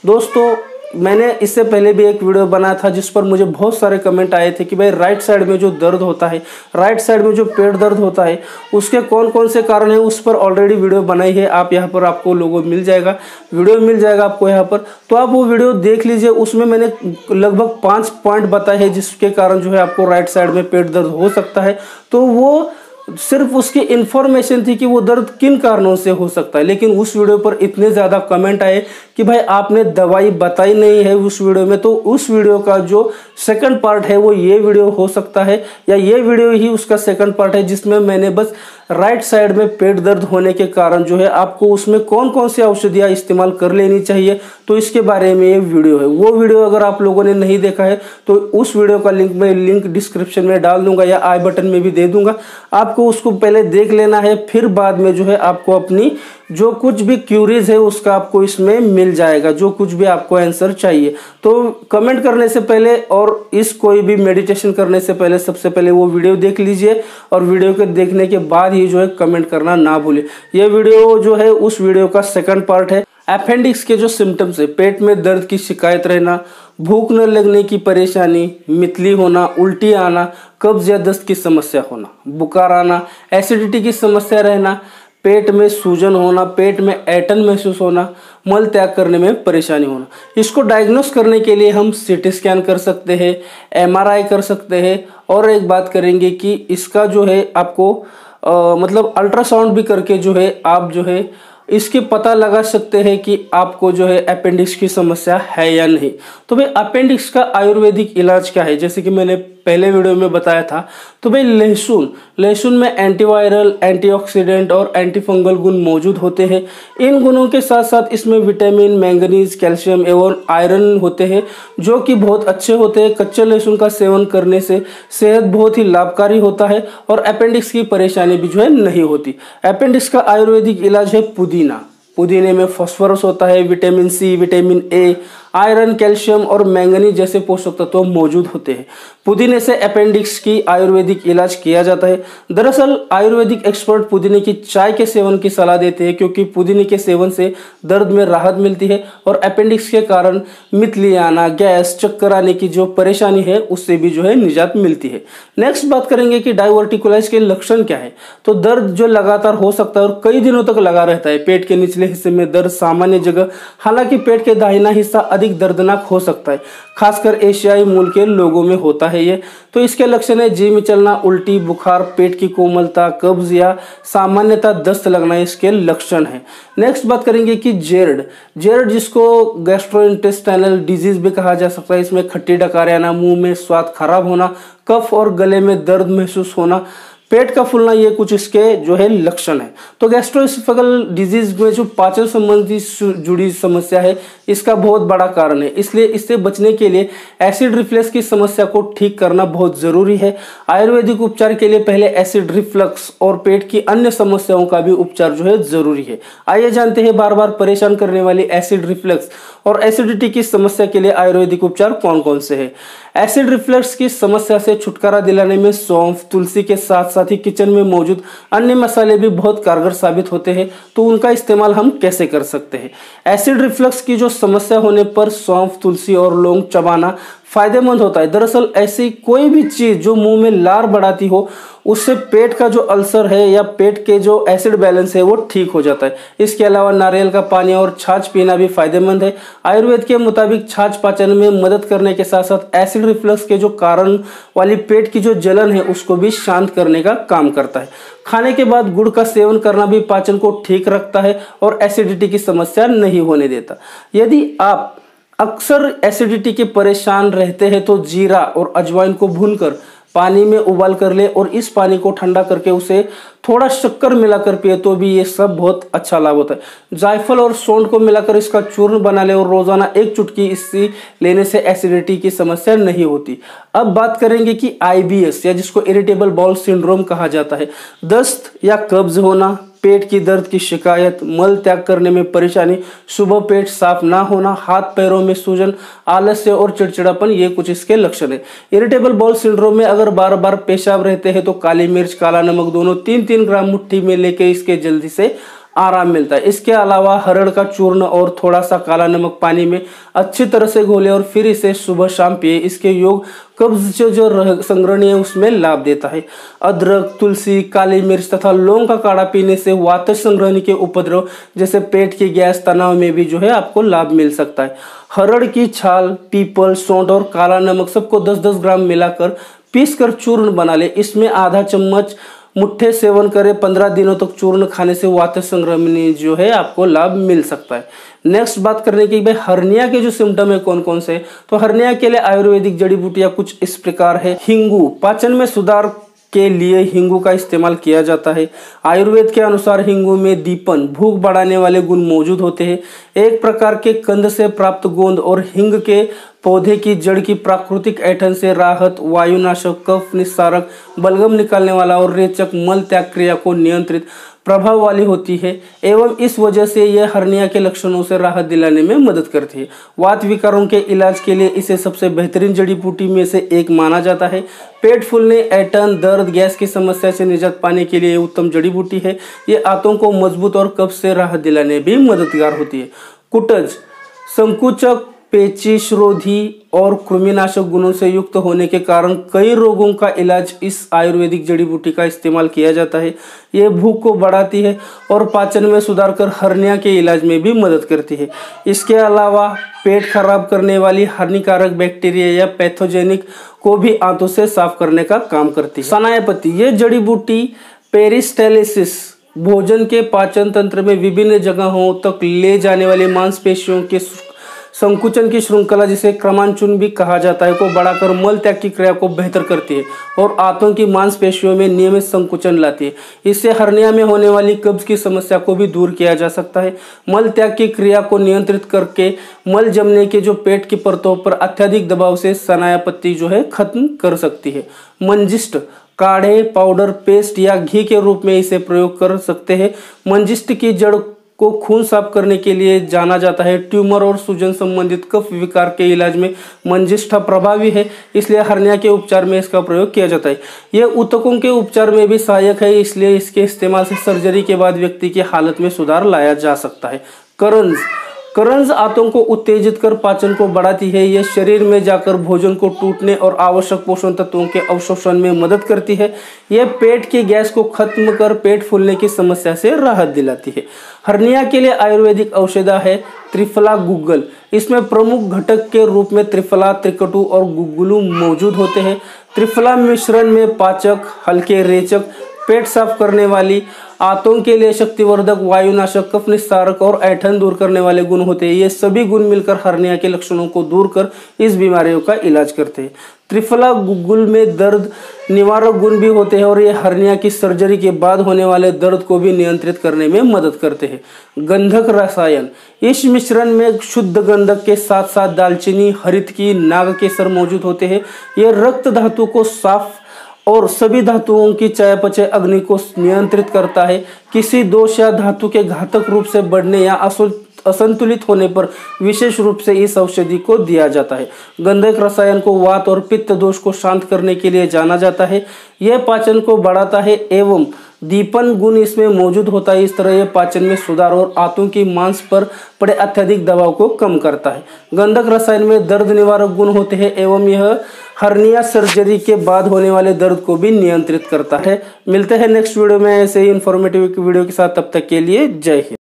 दोस्तों मैंने इससे पहले भी एक वीडियो बनाया था जिस पर मुझे बहुत सारे कमेंट आए थे कि भाई राइट साइड में जो दर्द होता है, राइट साइड में जो पेट दर्द होता है, उसके कौन कौन से कारण हैं, उस पर ऑलरेडी वीडियो बनाई है। आप यहाँ पर आपको लोगो मिल जाएगा, वीडियो मिल जाएगा आपको यहाँ पर, तो आप वो वीडियो देख लीजिए। उसमें मैंने लगभग 5 पॉइंट बताए हैं जिसके कारण जो है आपको राइट साइड में पेट दर्द हो सकता है। तो वो सिर्फ उसकी इन्फॉर्मेशन थी कि वो दर्द किन कारणों से हो सकता है, लेकिन उस वीडियो पर इतने ज़्यादा कमेंट आए कि भाई आपने दवाई बताई नहीं है उस वीडियो में। तो उस वीडियो का जो सेकंड पार्ट है वो ये वीडियो हो सकता है, या ये वीडियो ही उसका सेकंड पार्ट है, जिसमें मैंने बस राइट साइड में पेट दर्द होने के कारण जो है आपको उसमें कौन कौन सी औषधियाँ इस्तेमाल कर लेनी चाहिए, तो इसके बारे में ये वीडियो है। वो वीडियो अगर आप लोगों ने नहीं देखा है तो उस वीडियो का लिंक डिस्क्रिप्शन में डाल दूंगा या आई बटन में भी दे दूंगा। आपको उसको पहले देख लेना है, फिर बाद में जो है आपको अपनी जो कुछ भी क्यूरीज है उसका आपको इसमें मिल जाएगा, जो कुछ भी आपको आंसर चाहिए। तो कमेंट करने से पहले और इस कोई भी मेडिटेशन करने से पहले सबसे पहले वो वीडियो देख लीजिए, और वीडियो के देखने के बाद ही जो है कमेंट करना ना भूलिए। ये वीडियो जो है उस वीडियो का सेकंड पार्ट है। अपेंडिक्स के जो सिम्टम्स है, पेट में दर्द की शिकायत रहना, भूख न लगने की परेशानी, मितली होना, उल्टी आना, कब्ज या दस्त की समस्या होना, बुखार आना, एसिडिटी की समस्या रहना, पेट में सूजन होना, पेट में ऐंठन महसूस होना, मल त्याग करने में परेशानी होना। इसको डायग्नोस करने के लिए हम सीटी स्कैन कर सकते हैं, एमआरआई कर सकते हैं, और एक बात करेंगे कि इसका जो है आपको मतलब अल्ट्रासाउंड भी करके जो है आप जो है इसके पता लगा सकते हैं कि आपको जो है अपेंडिक्स की समस्या है या नहीं। तो भाई अपेंडिक्स का आयुर्वेदिक इलाज क्या है, जैसे कि मैंने पहले वीडियो में बताया था। तो भाई लहसुन में एंटीवायरल, एंटीऑक्सीडेंट और एंटीफंगल गुण मौजूद होते हैं। इन गुणों के साथ साथ इसमें विटामिन, मैंगनीज, कैल्शियम एवं आयरन होते हैं जो कि बहुत अच्छे होते हैं। कच्चे लहसुन का सेवन करने से सेहत बहुत ही लाभकारी होता है और अपेंडिक्स की परेशानी भी जो है नहीं होती। अपेंडिक्स का आयुर्वेदिक इलाज है पुदीने में फास्फोरस होता है, vitamin C, vitamin A, iron, calcium और मैंगनीज जैसे पोषक तत्व मौजूद होते हैं। पुदीने से अपेंडिक्स की आयुर्वेदिक इलाज किया जाता है। दरअसल आयुर्वेदिक एक्सपर्ट पुदीने की चाय के सेवन की सलाह देते हैं, क्योंकि पुदीने के सेवन से दर्द में राहत मिलती है और अपेंडिक्स के कारण मितली आना, गैस, चक्कर आने की जो परेशानी है उससे भी जो है निजात मिलती है। नेक्स्ट बात करेंगे कि डायवर्टिकुलाइटिस के लक्षण क्या है। तो दर्द जो लगातार हो सकता है और कई दिनों तक लगा रहता है। पेट के निचले हिस्से में दर्द सामान्य जगह, हालांकि पेट के दाहिना हिस्सा अधिक दर्दनाक हो सकता है, खासकर एशियाई मूल के लोगों में होता है ये। तो इसके लक्षण है जी में चलना, उल्टी, बुखार, पेट की कोमलता, कब्ज या सामान्यतः दस्त लगना इसके लक्षण है। नेक्स्ट बात करेंगे कि जेर्ड जिसको गैस्ट्रोइंटेस्टाइनल डिजीज भी कहा जा सकता है। इसमें खट्टी डकार आना, मुंह में स्वाद खराब होना, कफ और गले में दर्द महसूस होना, पेट का फूलना, ये कुछ इसके जो है लक्षण है। तो गैस्ट्रोएसोफेगल डिजीज में जो पाचन संबंधी जुड़ी समस्या है इसका बहुत बड़ा कारण है, इसलिए इससे बचने के लिए एसिड रिफ्लक्स की समस्या को ठीक करना बहुत जरूरी है। आयुर्वेदिक उपचार के लिए पहले एसिड रिफ्लक्स और पेट की अन्य समस्याओं का भी उपचार जो है जरूरी है। आइए जानते हैं बार बार परेशान करने वाली एसिड रिफ्लक्स और एसिडिटी की समस्या के लिए आयुर्वेदिक उपचार कौन कौन से है। एसिड रिफ्लक्स की समस्या से छुटकारा दिलाने में सौंफ, तुलसी के साथ साथ ही किचन में मौजूद अन्य मसाले भी बहुत कारगर साबित होते हैं। तो उनका इस्तेमाल हम कैसे कर सकते हैं। एसिड रिफ्लक्स की जो समस्या होने पर सौंफ, तुलसी और लौंग चबाना फायदेमंद होता है। दरअसल ऐसी कोई भी चीज जो मुंह में लार बढ़ाती हो उससे पेट का जो अल्सर है या पेट के जो एसिड बैलेंस है वो ठीक हो जाता है। इसके अलावा नारियल का पानी और छाछ पीना भी फायदेमंद है। आयुर्वेद के मुताबिक छाछ पाचन में मदद करने के साथ साथ एसिड रिफ्लक्स के जो कारण वाली पेट की जो जलन है उसको भी शांत करने का काम करता है। खाने के बाद गुड़ का सेवन करना भी पाचन को ठीक रखता है और एसिडिटी की समस्या नहीं होने देता। यदि आप अक्सर एसिडिटी के परेशान रहते हैं तो जीरा और अजवाइन को भूनकर पानी में उबाल कर ले और इस पानी को ठंडा करके उसे थोड़ा शक्कर मिलाकर पिए तो भी ये सब बहुत अच्छा लाभ होता है। जायफल और सौंठ को मिलाकर इसका चूर्ण बना ले और रोजाना 1 चुटकी इससे लेने से एसिडिटी की समस्या नहीं होती। अब बात करेंगे कि IBS या जिसको इरिटेबल बाउल सिंड्रोम कहा जाता है, दस्त या कब्ज होना, पेट की दर्द की शिकायत, मल त्याग करने में परेशानी, सुबह पेट साफ ना होना, हाथ पैरों में सूजन, आलस्य और चिड़चिड़ापन, ये कुछ इसके लक्षण है। इरिटेबल बाउल सिंड्रोम में अगर बार बार पेशाब रहते हैं तो काली मिर्च, काला नमक दोनों 3-3 ग्राम मुट्ठी में लेके इसके जल्दी से आराम मिलता है। इसके अलावा हरड़ का चूर्ण और थोड़ा सा काला नमक पानी में अच्छी तरह से घोले और फिर इसे सुबह शाम पिए। इसके योग कब्ज जो संग्रहणीय है उसमें लाभ देता है। अदरक, तुलसी, काली मिर्च तथा लौंग का काढ़ा पीने से वात संग्रहणी के उपद्रव जैसे पेट की गैस, तनाव में भी जो है आपको लाभ मिल सकता है। हरड़ की छाल, पीपल, सौंठ और काला नमक सबको 10-10 ग्राम मिलाकर पीसकर चूर्ण बना ले। इसमें आधा चम्मच मुट्ठे सेवन करें। 15 दिनों तक चूर्ण खाने से वात संग्रहणी जो है आपको लाभ मिल सकता है। नेक्स्ट बात करने की भाई हर्निया के जो सिम्टम है कौन कौन से, तो हर्निया के लिए आयुर्वेदिक जड़ी बूटियां कुछ इस प्रकार है। हिंगू, पाचन में सुधार के लिए हिंगू का इस्तेमाल किया जाता है। आयुर्वेद के अनुसार हिंगू में दीपन, भूख बढ़ाने वाले गुण मौजूद होते हैं। एक प्रकार के कंद से प्राप्त गोंद और हिंग के पौधे की जड़ की प्राकृतिक ऐंठन से राहत, वायुनाशक, कफ निस्सारक, बलगम निकालने वाला और रेचक, मल त्याग क्रिया को नियंत्रित प्रभाव वाली होती है एवं इस वजह से यह हर्निया के लक्षणों से राहत दिलाने में मदद करती है। वात विकारों के इलाज के लिए इसे सबसे बेहतरीन जड़ी बूटी में से एक माना जाता है। पेट फूलने, ऐंठन, दर्द, गैस की समस्या से निजात पाने के लिए उत्तम जड़ी बूटी है। ये आंतों को मजबूत और कब्ज से राहत दिलाने भी मददगार होती है। कुटज, संकुचक, पेचिशरोधी और कृमिनाशक गुणों से युक्त होने के कारण कई रोगों का इलाज इस आयुर्वेदिक जड़ी बूटी का इस्तेमाल किया जाता है। ये भूख को बढ़ाती है और पाचन में सुधार कर हर्निया के इलाज में भी मदद करती है। इसके अलावा पेट खराब करने वाली हानिकारक बैक्टीरिया या पैथोजेनिक को भी आंतों से साफ करने का काम करती है। सनायापत्ती, ये जड़ी बूटी पेरिस्टालसिस, भोजन के पाचन तंत्र में विभिन्न जगहों तक ले जाने वाली मांसपेशियों के संकुचन की श्रृंखला, जिसे क्रमांचन भी कहा जाता है, को बढ़ाकर मल त्याग की क्रिया को बेहतर करती है और आंतों की मांसपेशियों में नियमित संकुचन लाती है। इससे हर्निया में होने वाली कब्ज की समस्या को भी दूर किया जा सकता है। मल त्याग की क्रिया को नियंत्रित करके मल जमने के जो पेट की परतों पर अत्यधिक दबाव से सनायापत्ती जो है खत्म कर सकती है। मंजिष्ठ, काढ़े, पाउडर, पेस्ट या घी के रूप में इसे प्रयोग कर सकते हैं। मंजिष्ठ की जड़ को खून साफ करने के लिए जाना जाता है। ट्यूमर और सूजन संबंधित कफ विकार के इलाज में मंजिष्ठा प्रभावी है, इसलिए हर्निया के उपचार में इसका प्रयोग किया जाता है। यह ऊतकों के उपचार में भी सहायक है, इसलिए इसके इस्तेमाल से सर्जरी के बाद व्यक्ति की हालत में सुधार लाया जा सकता है। करंज, करंज आंतों को उत्तेजित कर पाचन को बढ़ाती है। यह शरीर में जाकर भोजन को टूटने और आवश्यक पोषण तत्वों के अवशोषण में मदद करती है। यह पेट की गैस को खत्म कर पेट फूलने की समस्या से राहत दिलाती है। हर्निया के लिए आयुर्वेदिक औषधा है त्रिफला गुग्गल। इसमें प्रमुख घटक के रूप में त्रिफला, त्रिकटु और गुग्गुलू मौजूद होते हैं। त्रिफला मिश्रण में पाचक, हल्के रेचक, पेट साफ करने वाली, आंतों के लिए शक्तिवर्धक, वायुनाशक, कफ निस्तारक और ऐंठन दूर करने वाले गुण होते हैं। ये सभी गुण मिलकर हर्निया के लक्षणों को दूर कर इस बीमारियों का इलाज करते हैं। त्रिफला गुग्गुल में दर्द निवारक गुण भी होते हैं और ये हर्निया की सर्जरी के बाद होने वाले दर्द को भी नियंत्रित करने में मदद करते हैं। गंधक रसायन, इस मिश्रण में शुद्ध गंधक के साथ साथ दालचीनी, हरितकी, नागकेसर मौजूद होते हैं। यह रक्त धातु को साफ और सभी धातुओं की चयापचय अग्नि को नियंत्रित करता है। किसी दोष या धातु के घातक रूप से बढ़ने या असंतुलित होने पर विशेष रूप से इस औषधि को दिया जाता है। गंधक रसायन को वात और पित्त दोष को शांत करने के लिए जाना जाता है। यह पाचन को बढ़ाता है एवं दीपन गुण इसमें मौजूद होता है। इस तरह यह पाचन में सुधार और आंतों की मांस पर पड़े अत्यधिक दबाव को कम करता है। गंधक रसायन में दर्द निवारक गुण होते हैं एवं यह हर्निया सर्जरी के बाद होने वाले दर्द को भी नियंत्रित करता है। मिलते हैं नेक्स्ट वीडियो में ऐसे ही इन्फॉर्मेटिव वीडियो के साथ, तब तक के लिए जय हिंद।